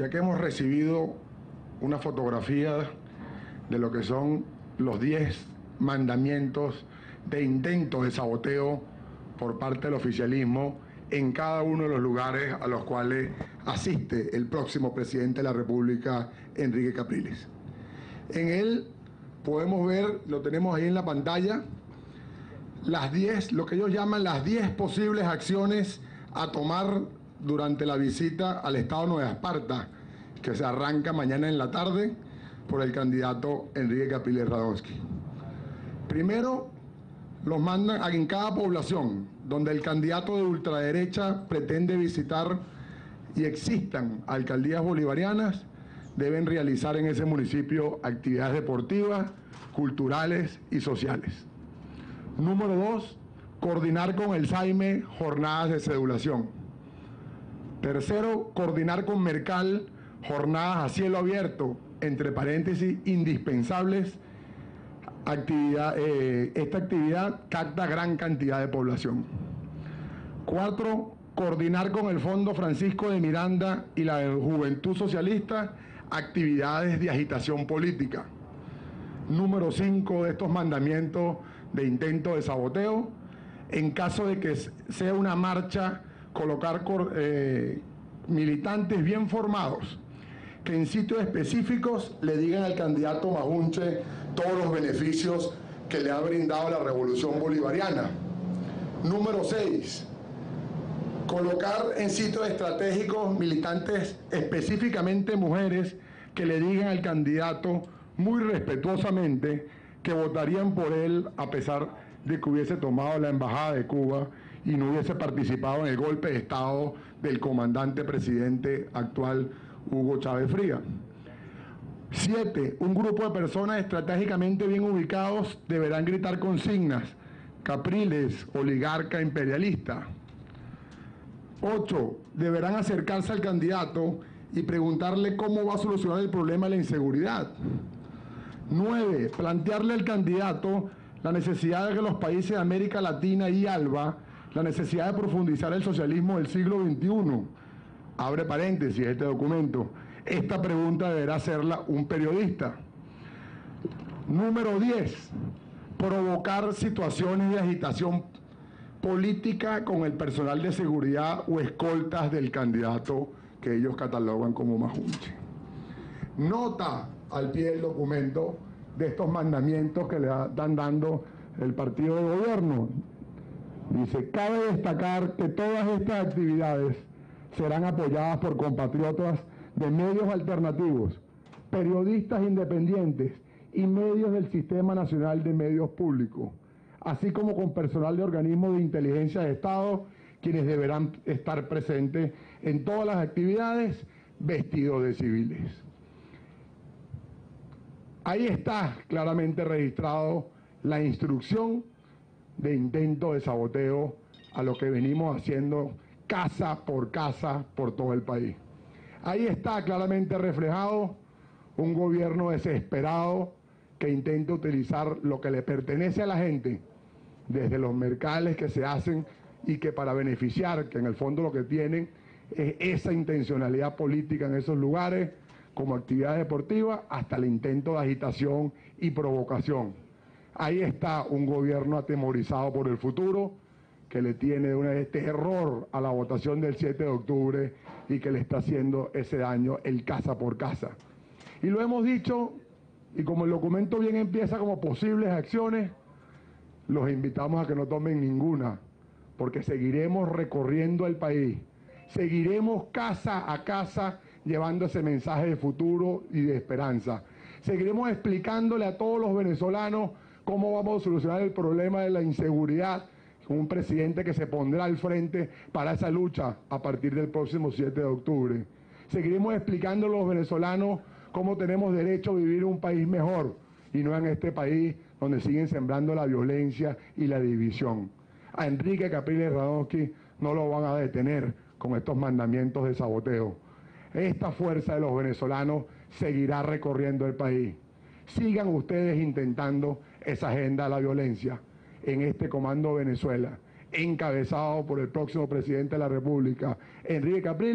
ya que hemos recibido una fotografía de lo que son los 10 mandamientos de intento de saboteo por parte del oficialismo en cada uno de los lugares a los cuales asiste el próximo presidente de la República, Enrique Capriles. En él podemos ver, lo tenemos ahí en la pantalla, las 10, lo que ellos llaman las 10 posibles acciones a tomar durante la visita al estado Nueva Esparta, que se arranca mañana en la tarde por el candidato Enrique Capriles Radonsky. Primero, los mandan en cada población donde el candidato de ultraderecha pretende visitar y existan alcaldías bolivarianas, deben realizar en ese municipio actividades deportivas, culturales y sociales. Número 2, coordinar con el SAIME jornadas de cedulación. Tercero, coordinar con Mercal jornadas a cielo abierto, entre paréntesis, indispensables. Esta actividad capta gran cantidad de población. 4, coordinar con el Fondo Francisco de Miranda y la Juventud Socialista actividades de agitación política. Número 5 de estos mandamientos de intento de saboteo, en caso de que sea una marcha, colocar militantes bien formados que en sitios específicos le digan al candidato Majunche todos los beneficios que le ha brindado la revolución bolivariana. Número 6, colocar en sitios estratégicos militantes, específicamente mujeres, que le digan al candidato muy respetuosamente que votarían por él a pesar de que hubiese tomado la embajada de Cuba y no hubiese participado en el golpe de Estado del comandante presidente actual Hugo Chávez Fría. 7, un grupo de personas estratégicamente bien ubicados deberán gritar consignas: Capriles, oligarca imperialista. 8, deberán acercarse al candidato y preguntarle cómo va a solucionar el problema de la inseguridad. 9, plantearle al candidato la necesidad de que los países de América Latina y ALBA, la necesidad de profundizar el socialismo del siglo XXI. Abre paréntesis este documento. Esta pregunta deberá hacerla un periodista. Número 10, provocar situaciones de agitación política con el personal de seguridad o escoltas del candidato que ellos catalogan como Majunche. Nota al pie del documento de estos mandamientos que le están dando el partido de gobierno. Dice: cabe destacar que todas estas actividades serán apoyadas por compatriotas de medios alternativos, periodistas independientes y medios del Sistema Nacional de Medios Públicos, así como con personal de organismos de inteligencia de Estado, quienes deberán estar presentes en todas las actividades vestidos de civiles. Ahí está claramente registrado la instrucción de intento de saboteo a lo que venimos haciendo casa por todo el país. Ahí está claramente reflejado un gobierno desesperado que intenta utilizar lo que le pertenece a la gente, desde los mercales que se hacen y que para beneficiar, que en el fondo lo que tienen es esa intencionalidad política en esos lugares, como actividad deportiva, hasta el intento de agitación y provocación. Ahí está un gobierno atemorizado por el futuro, que le tiene de una vez terror a la votación del 7 de octubre y que le está haciendo ese daño el casa por casa. Y lo hemos dicho, y como el documento bien empieza como posibles acciones, los invitamos a que no tomen ninguna, porque seguiremos recorriendo el país, seguiremos casa a casa llevando ese mensaje de futuro y de esperanza. Seguiremos explicándole a todos los venezolanos cómo vamos a solucionar el problema de la inseguridad, con un presidente que se pondrá al frente para esa lucha a partir del próximo 7 de octubre. Seguiremos explicando a los venezolanos cómo tenemos derecho a vivir un país mejor y no en este país donde siguen sembrando la violencia y la división. A Enrique Capriles Radonsky no lo van a detener con estos mandamientos de saboteo. Esta fuerza de los venezolanos seguirá recorriendo el país. Sigan ustedes intentando esa agenda de la violencia en este Comando Venezuela, encabezado por el próximo presidente de la República, Enrique Capriles,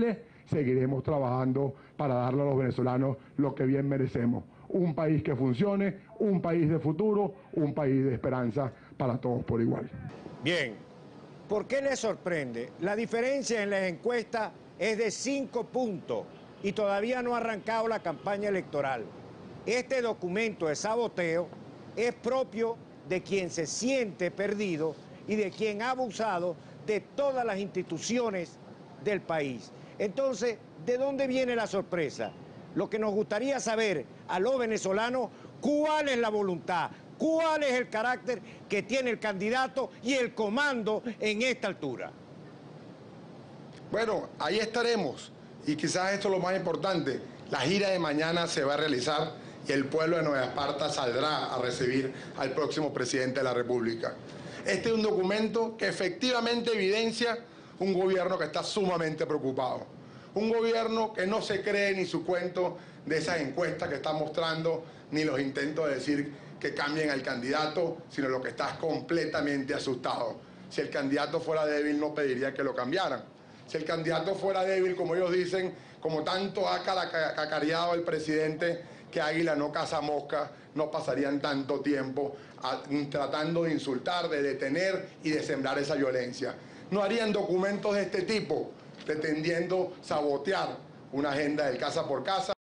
seguiremos trabajando para darle a los venezolanos lo que bien merecemos. Un país que funcione, un país de futuro, un país de esperanza para todos por igual. Bien, ¿por qué le sorprende? La diferencia en las encuestas es de 5 puntos y todavía no ha arrancado la campaña electoral. Este documento de saboteo es propio de quien se siente perdido y de quien ha abusado de todas las instituciones del país. Entonces, ¿de dónde viene la sorpresa? Lo que nos gustaría saber a los venezolanos, ¿cuál es la voluntad? ¿Cuál es el carácter que tiene el candidato y el comando en esta altura? Bueno, ahí estaremos. Y quizás esto es lo más importante. La gira de mañana se va a realizar y el pueblo de Nueva Esparta saldrá a recibir al próximo presidente de la República. Este es un documento que efectivamente evidencia un gobierno que está sumamente preocupado. Un gobierno que no se cree ni su cuento de esas encuestas que está mostrando, ni los intentos de decir que cambien al candidato, sino lo que está es completamente asustado. Si el candidato fuera débil, no pediría que lo cambiaran. Si el candidato fuera débil, como ellos dicen, como tanto ha cacareado el presidente, que águila no caza mosca, no pasarían tanto tiempo tratando de insultar, de detener y de sembrar esa violencia. No harían documentos de este tipo, pretendiendo sabotear una agenda del casa por casa.